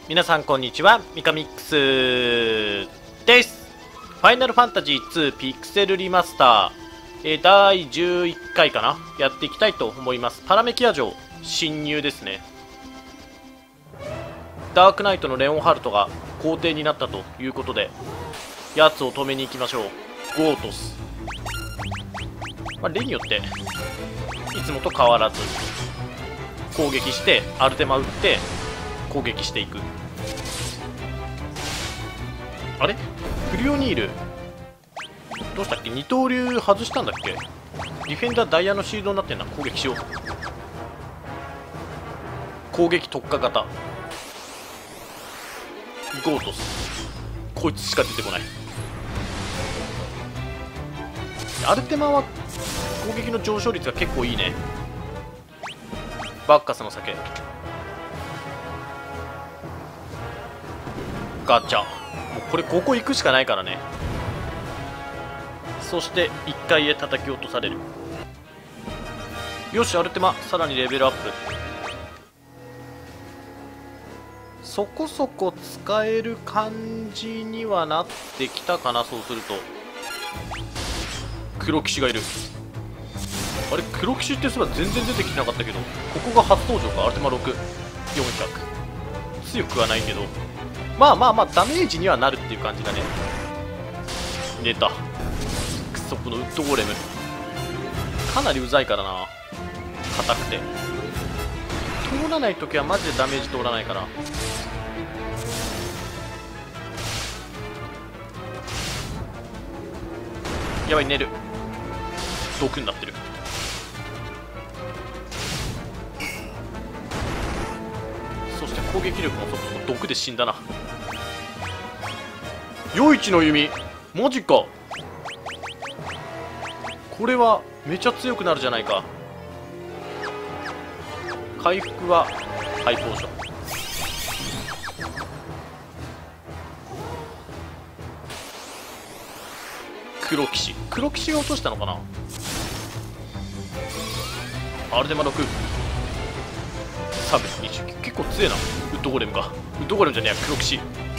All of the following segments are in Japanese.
皆さんこんにちは、ミカミックスです。ファイナルファンタジー2ピクセルリマスター、第11回かな、やっていきたいと思います。パラメキア城侵入ですね。ダークナイトのレオンハルトが皇帝になったということで、やつを止めに行きましょう。ゴートス、例によっていつもと変わらず攻撃してアルテマ打って攻撃していく。あれフリオニールどうしたっけ、二刀流外したんだっけ。ディフェンダーダイヤのシールドになってんな。攻撃しよう。攻撃特化型ゴートス、こいつしか出てこない。アルテマは攻撃の上昇率が結構いいね。バッカスの酒、ガチャ、もうこれここ行くしかないからね。そして1階へ叩き落とされる。よし、アルテマさらにレベルアップ。そこそこ使える感じにはなってきたかな。そうすると黒騎士がいる。あれ黒騎士ってすら全然出てきてなかったけど、ここが初登場か。アルテマ6400、強くはないけどまあダメージにはなるっていう感じだね。出たクソップのウッドゴーレム、かなりうざいからな。硬くて通らないときはマジでダメージ通らないから。やばい、寝る。毒になってる。そして攻撃力もそこそこ毒で死んだな。余市の弓、マジか。これはめちゃ強くなるじゃないか。回復はハイポーション。黒騎士が落としたのかな。アルテマ6、サブ29、結構強えな。ウッドゴレムか。ウッドゴレムじゃねえや、黒騎士。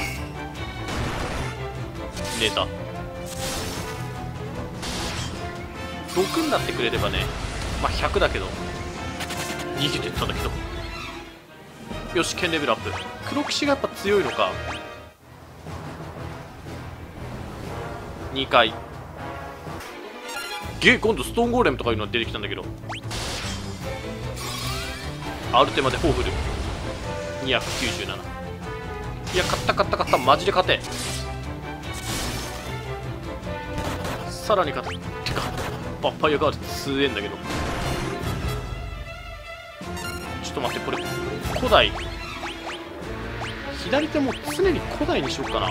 寝た。6になってくれればね、100だけど逃げてったんだけど。よし、剣レベルアップ。黒騎士がやっぱ強いのか。2回今度ストーンゴーレムとかいうのが出てきたんだけど、アルテマでフォーフル297。いや、勝ったマジで勝て。さらに勝て。てかバッファイアガール強えんだけど。ちょっと待って、これ古代、左手も常に古代にしようかな。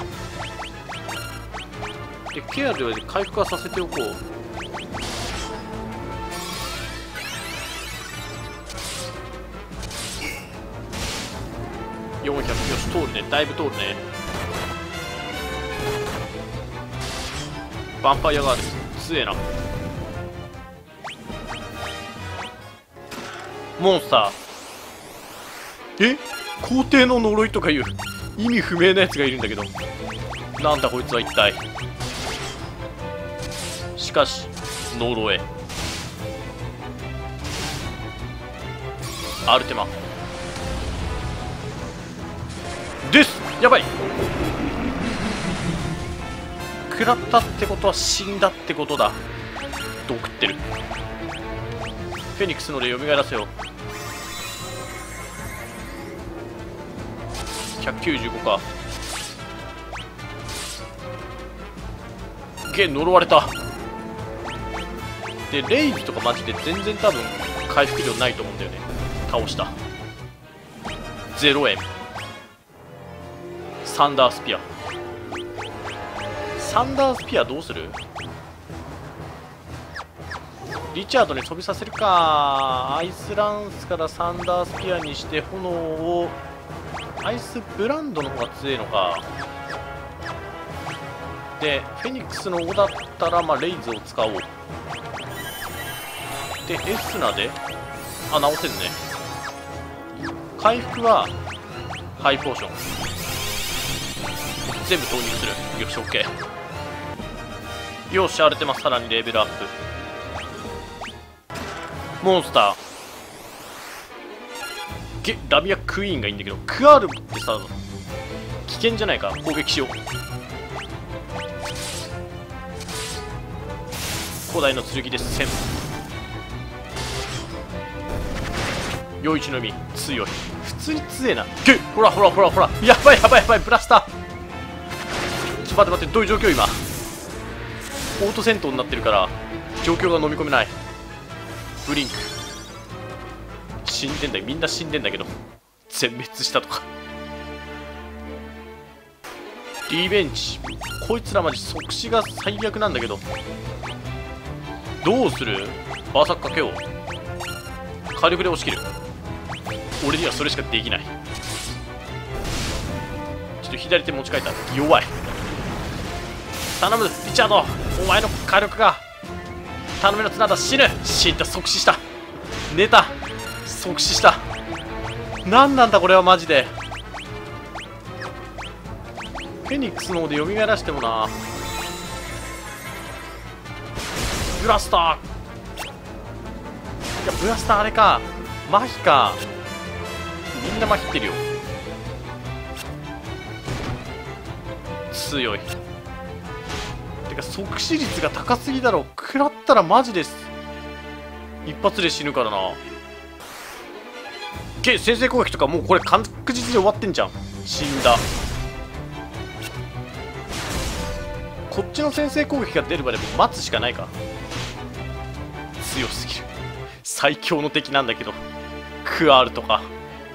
でケアで回復はさせておこう。400、よし通るね、だいぶ通るね。ヴァンパイアガール強えな。モンスター、皇帝の呪いとかいう意味不明なやつがいるんだけど、なんだこいつは一体。しかし呪え。アルテマです。やばい、食らったってことは死んだってことだ。毒ってる。フェニックスの霊蘇らせよ。195か。呪われた。でレイズとかマジで全然多分回復量ないと思うんだよね。倒した。0円。サンダースピア。サンダースピアどうする。リチャードに飛びさせるか。アイスランスからサンダースピアにして炎を。アイスブランドの方が強いのか。でフェニックスの5だったらレイズを使おう。でエスナで直せるね。回復はハイポーション全部投入する。よし OK。 よし荒れてます。さらにレベルアップ。モンスターラミアクイーンがいいんだけど、クアールってさ危険じゃないか。攻撃しよう。古代の剣で1000。余一の実強い。普通に強えな。ほらほらほらほら、やばいやばいやばい。ブラスターちょっと待って待って、どういう状況今。オート戦闘になってるから状況が飲み込めない。ブリンク死んでんだよ。みんな死んでんだけど全滅したとか。リベンジ。こいつらマジ即死が最悪なんだけど、どうする。バーサックかけよう。火力で押し切る。俺にはそれしかできない。ちょっと左手持ち替えた。弱い。頼むリチャード、お前の火力が頼みの綱だ。死ぬ。死んだ。即死した。寝た。即死した。何なんだこれはマジで。フェニックスの方で蘇らしてもな。ブラスター。いやブラスターあれか、麻痺か。みんな麻痺ってるよ。強い。てか即死率が高すぎだろ。食らったらマジです。一発で死ぬからな。先制攻撃とかもうこれ確実に終わってんじゃん。死んだ。こっちの先制攻撃が出るまで待つしかないか。強すぎる。最強の敵なんだけど、クアールとか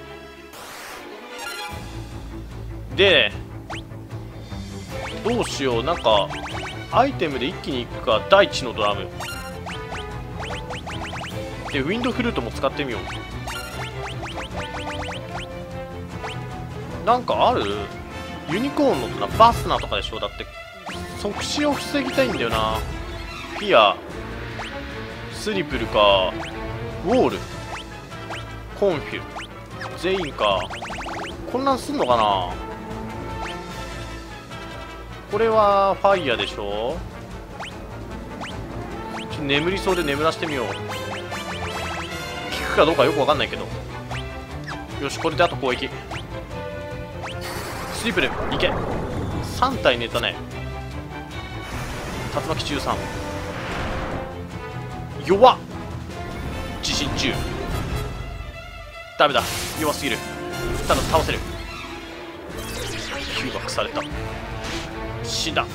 で。どうしよう。なんかアイテムで一気にいくか。大地のドラムでウィンドフルートも使ってみよう。なんかある。ユニコーンのバスナとかでしょ。だって即死を防ぎたいんだよな。ピアスリプルか、ウォール、コンフュ、全員か。こんなんすんのかな。これはファイヤーでしょ。眠りそうで眠らしてみよう。効くかどうかよくわかんないけど。よし、これであと攻撃。スリープルいけ。3体寝たね。竜巻中3。弱っ。自信10。ダメだ、弱すぎる。ただ倒せる。吸爆された。死んだ。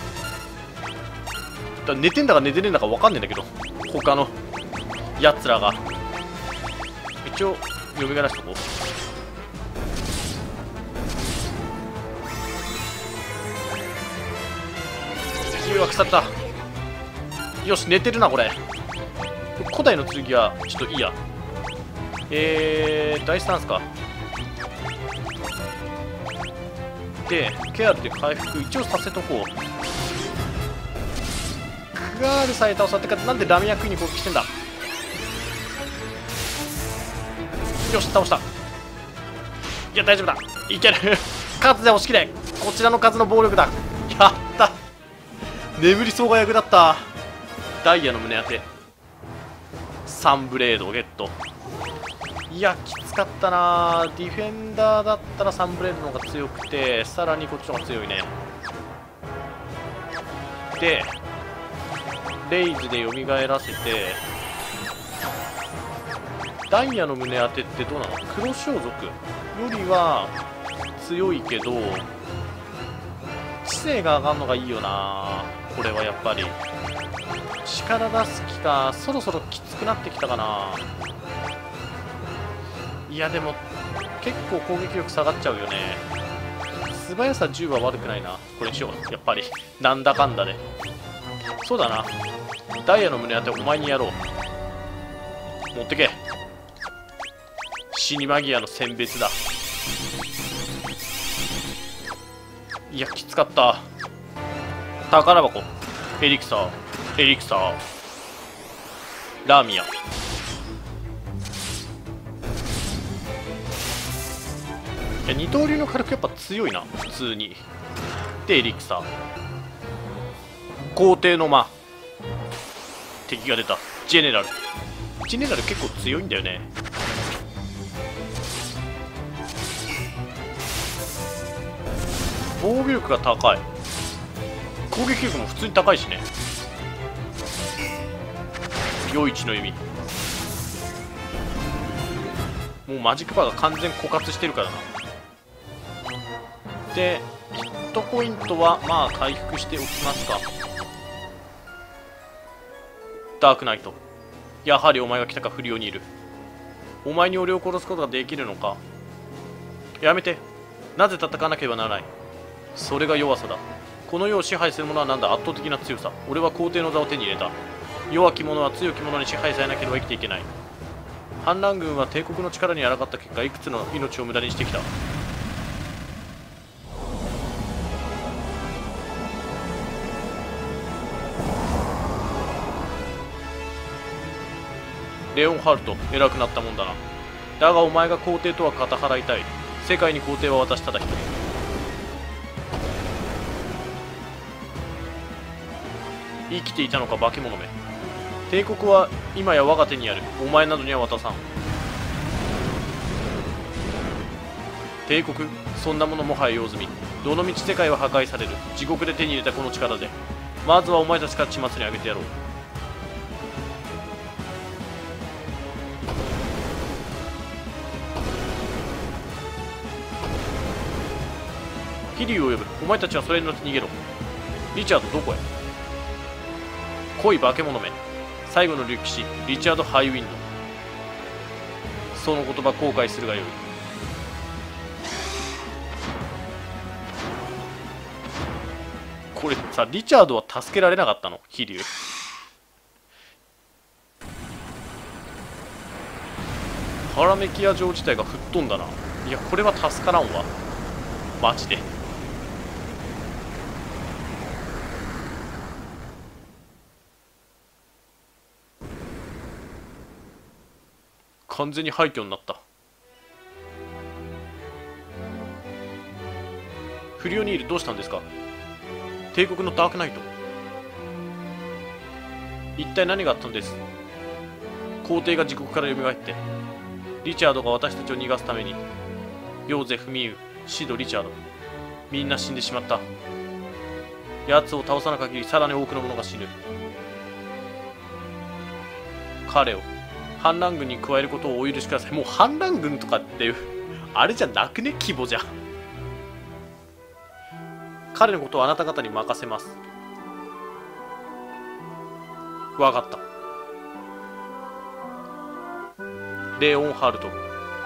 寝てんだか寝てねえんだか分かんねえんだけど、他のやつらが。一応呼びらしとこう。誘惑された。よし、寝てるなこれ。古代の剣はちょっといいや。大スタンスか。でケアルで回復一応させとこう。クガールさえ倒さってか。なんでラミアクイに攻撃してんだ。よし倒した。いや大丈夫だ、いける。数で押し切れ。こちらの数の暴力だ。やった。眠りそうが役立った。ダイヤの胸当て。サンブレードをゲット。いやきつかったな。ディフェンダーだったらサンブレードの方が強くて、さらにこっちの方が強いね。でレイズで蘇らせて。ダイヤの胸当てってどうなの。黒装束よりは強いけど知性が上がるのがいいよな。これはやっぱり力出す気か。そろそろきつくなってきたかな。いやでも結構攻撃力下がっちゃうよね。素早さ10は悪くないな。これにしよう。やっぱりなんだかんだで。そうだな、ダイヤの胸当てお前にやろう。持ってけ。死にマギアの選別だ。いやきつかった。宝箱、エリクサー、エリクサー、ラーミア。 や二刀流の火力やっぱ強いな普通に。でエリクサー、皇帝の間、敵が出た。ジェネラル結構強いんだよね。防御力が高い、攻撃力も普通に高いしね。余市の弓、もうマジックパワーが完全枯渇してるからな。でヒットポイントはまあ回復しておきますか。ダークナイト、やはりお前が来たかフリオニール。お前に俺を殺すことができるのか。やめて。なぜ戦わなければならない。それが弱さだ。この世を支配する者はなんだ。圧倒的な強さ。俺は皇帝の座を手に入れた。弱き者は強き者に支配されなければ生きていけない。反乱軍は帝国の力に抗った結果、いくつの命を無駄にしてきた。レオンハルト、偉くなったもんだな。だがお前が皇帝とは肩払いたい。世界に皇帝は私ただ一人。生きていたのか化け物め。帝国は今や我が手にある。お前などには渡さん。帝国、そんなものもはや用済み。どのみち世界は破壊される。地獄で手に入れたこの力でまずはお前たちから始末にあげてやろう。飛竜を呼ぶ。お前たちはそれに乗って逃げろ。リチャードどこへ。来い化け物め。最後の竜騎士リチャード・ハイウィンド。その言葉後悔するがよい。これさ、リチャードは助けられなかったの。飛竜ハラメキア城自体が吹っ飛んだな。いやこれは助からんわマジで。完全に廃墟になった。フリオニールどうしたんですか。帝国のダークナイト、一体何があったんです。皇帝が地獄から蘇ってリチャードが私たちを逃がすためにヨーゼフ、ミウ、シド、リチャード、みんな死んでしまった。奴を倒さな限りさらに多くの者が死ぬ。彼を反乱軍に加えることをお許しください。もう反乱軍とかっていうあれじゃなくね、規模じゃ。彼のことをあなた方に任せます。わかった。レオンハルト、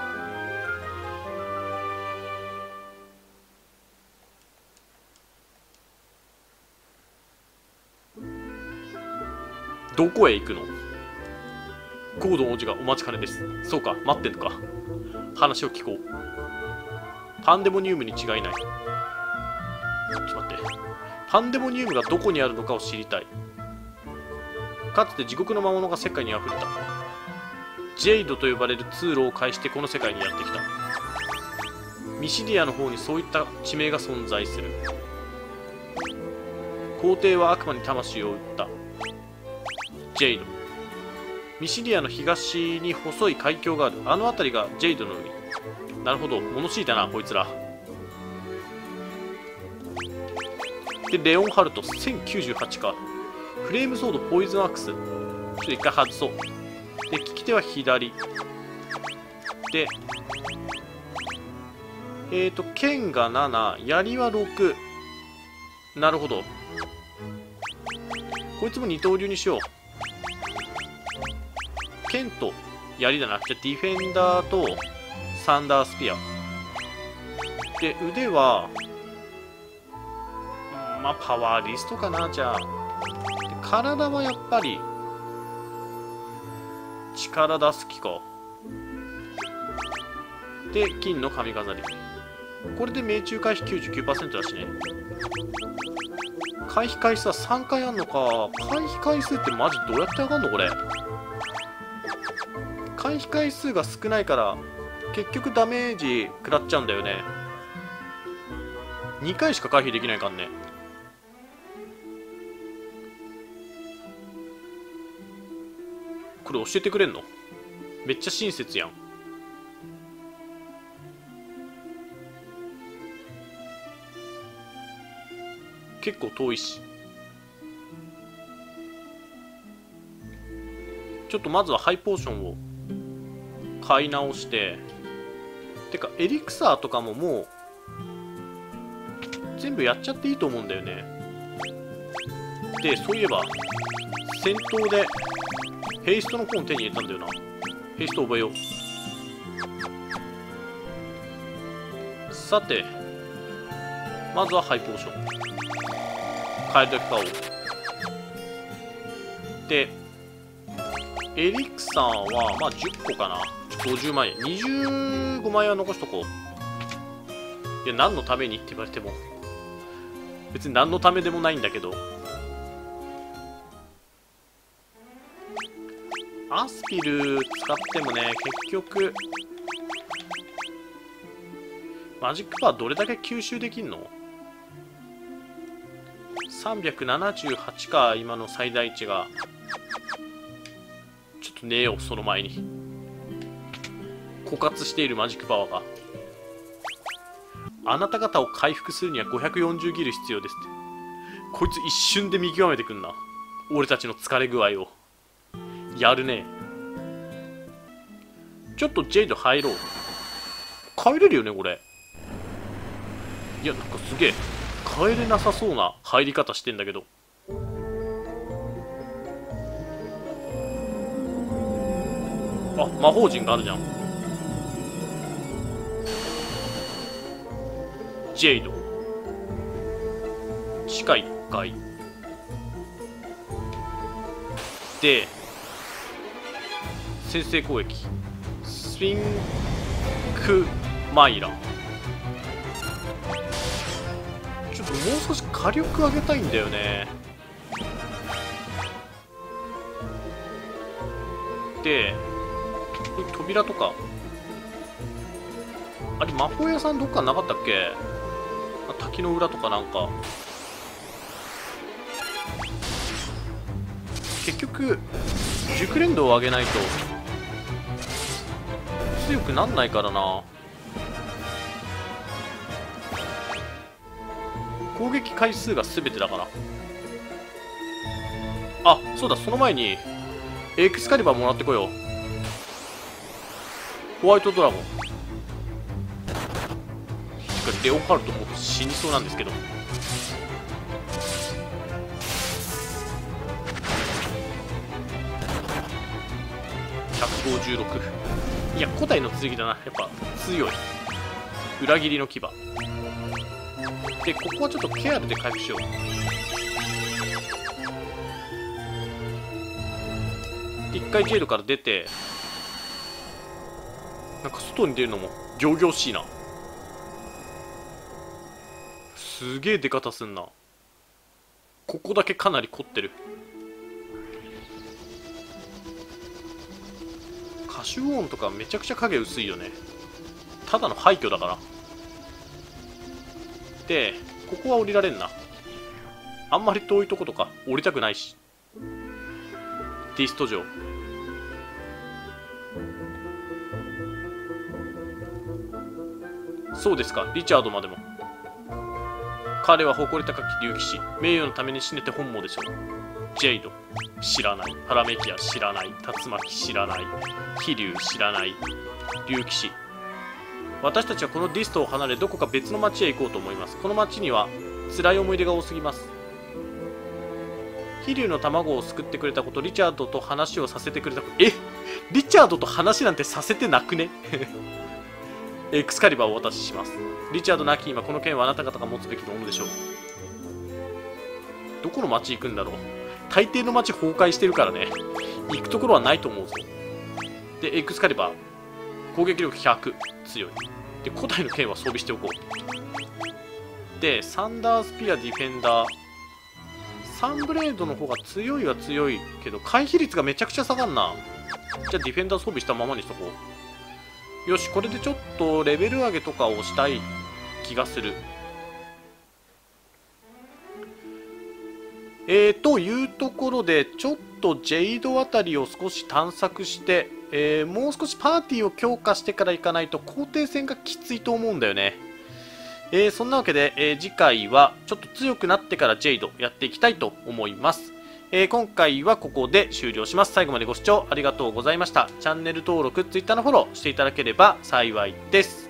どこへ行くの。ゴードン王子がお待ちかねです。そうか、待ってんのか。話を聞こう。パンデモニウムに違いない。ちょっと待って。パンデモニウムがどこにあるのかを知りたい。かつて地獄の魔物が世界にあふれた。ジェイドと呼ばれる通路を介してこの世界にやってきた。ミシディアの方にそういった地名が存在する。皇帝は悪魔に魂を売った。ジェイド。ミシディアの東に細い海峡がある。あの辺りがジェイドの海。なるほど、物知りだなこいつら。でレオンハルト1098か。フレームソード、ポイズンアクス。ちょっと一回外そう。で利き手は左で剣が7、槍は6。なるほど、こいつも二刀流にしよう。剣と槍だな。じゃあディフェンダーとサンダースピアで、腕はまあパワーリストかな。じゃあで体はやっぱり力出す気か。で金の髪飾り。これで命中回避 99% だしね。回避回数は3回あんのか。回避回数ってマジどうやって上がんのこれ。回避回数が少ないから結局ダメージ食らっちゃうんだよね。2回しか回避できないかんね。これ教えてくれんの？めっちゃ親切やん。結構遠いし。ちょっとまずはハイポーションを買い直して、てかエリクサーとかももう全部やっちゃっていいと思うんだよね。で、そういえば戦闘でヘイストのコーン手に入れたんだよな。ヘイスト覚えよう。さて、まずはハイポーション買えるだけ買おう。で、エリクサーはまあ10個かな。50万円、25万円は残しとこう。いや、何のためにって言われても別に何のためでもないんだけど、アスピル使ってもね、結局マジックパワーどれだけ吸収できんの？ 378 か、今の最大値が。ちょっと寝よう、その前に。枯渇しているマジックパワーが。あなた方を回復するには540ギル必要ですって。こいつ一瞬で見極めてくんな、俺たちの疲れ具合を。やるね。ちょっとジェイド入ろう。帰れるよねこれ。いや、なんかすげえ帰れなさそうな入り方してんだけど。あ、魔法陣があるじゃん。ジェイド地下1階で先制攻撃スフィンクマイラ。ちょっともう少し火力上げたいんだよね。で、これ扉とかあれ、魔法屋さんどっかなかったっけ？滝の裏とかなんか。結局熟練度を上げないと強くなんないからな。攻撃回数が全てだから。あ、そうだ、その前にエクスカリバーもらってこよう。ホワイトドラゴン。レオパルトも死にそうなんですけど。156。いや、古代の剣だな。やっぱ強い。裏切りの牙で、ここはちょっとケアルで回復しよう。一回ジェイドから出て、なんか外に出るのも仰々しいな。すげえ出方すんな。ここだけかなり凝ってる。カシュオーンとかめちゃくちゃ影薄いよね。ただの廃墟だから。で、ここは降りられんな。あんまり遠いとことか降りたくないし。ディスト城。そうですか、リチャードまでも。彼は誇り高き竜騎士、名誉のために死ねて本望でしょう。ジェイド知らない、パラメキア知らない、竜巻知らない、飛竜知らない、竜騎士。私たちはこのディストを離れどこか別の町へ行こうと思います。この町には辛い思い出が多すぎます。飛竜の卵を救ってくれたこと、リチャードと話をさせてくれたこと。リチャードと話なんてさせてなくねエクスカリバーをお渡しします。リチャード亡き今、この剣はあなた方が持つべきものでしょう。どこの町行くんだろう。大抵の町崩壊してるからね、行くところはないと思うぞ。で、エクスカリバー攻撃力100、強い。で、古代の剣は装備しておこう。で、サンダースピア、ディフェンダー、サンブレードの方が強いは強いけど回避率がめちゃくちゃ下がんな。じゃあディフェンダー装備したままにしとこう。 よし、これでちょっとレベル上げとかをしたい気がする。というところで、ちょっとジェイドあたりを少し探索して、もう少しパーティーを強化してから行かないと高低戦がきついと思うんだよね。そんなわけで、次回はちょっと強くなってからジェイドやっていきたいと思います。今回はここで終了します。最後までご視聴ありがとうございました。チャンネル登録、Twitter のフォローしていただければ幸いです。